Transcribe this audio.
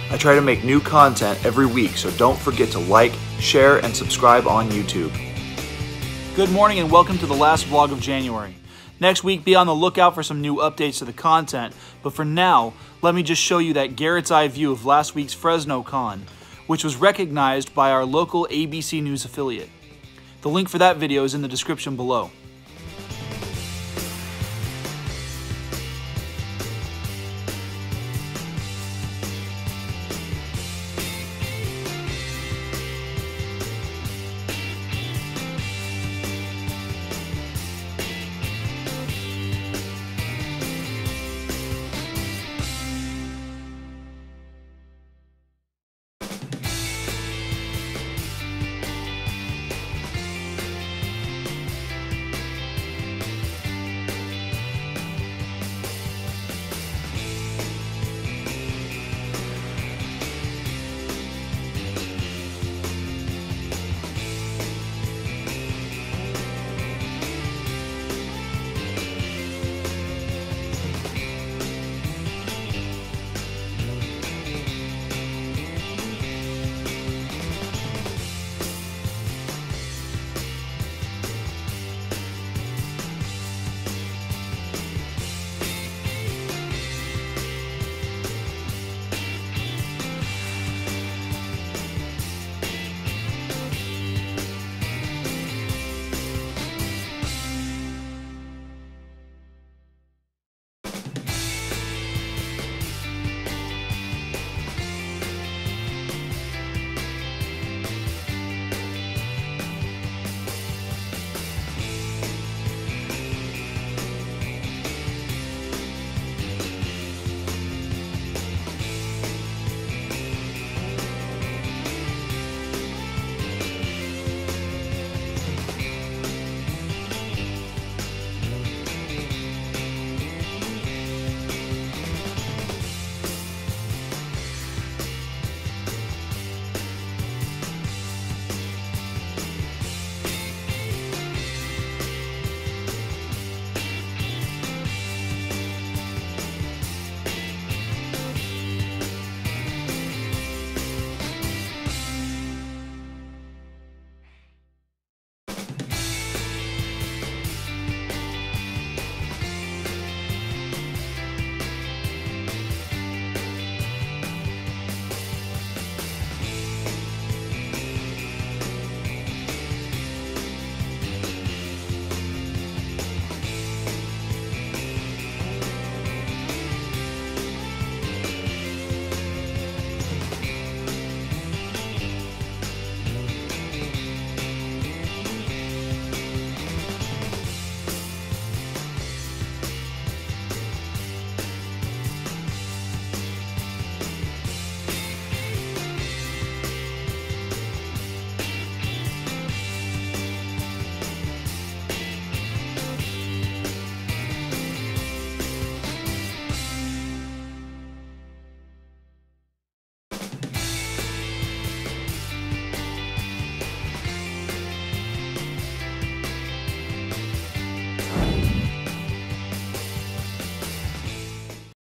I try to make new content every week, so don't forget to like, share, and subscribe on YouTube. Good morning and welcome to the last vlog of January. Next week, be on the lookout for some new updates to the content, but for now, let me just show you that Garrett's eye view of last week's Fresno Con, which was recognized by our local ABC News affiliate. The link for that video is in the description below.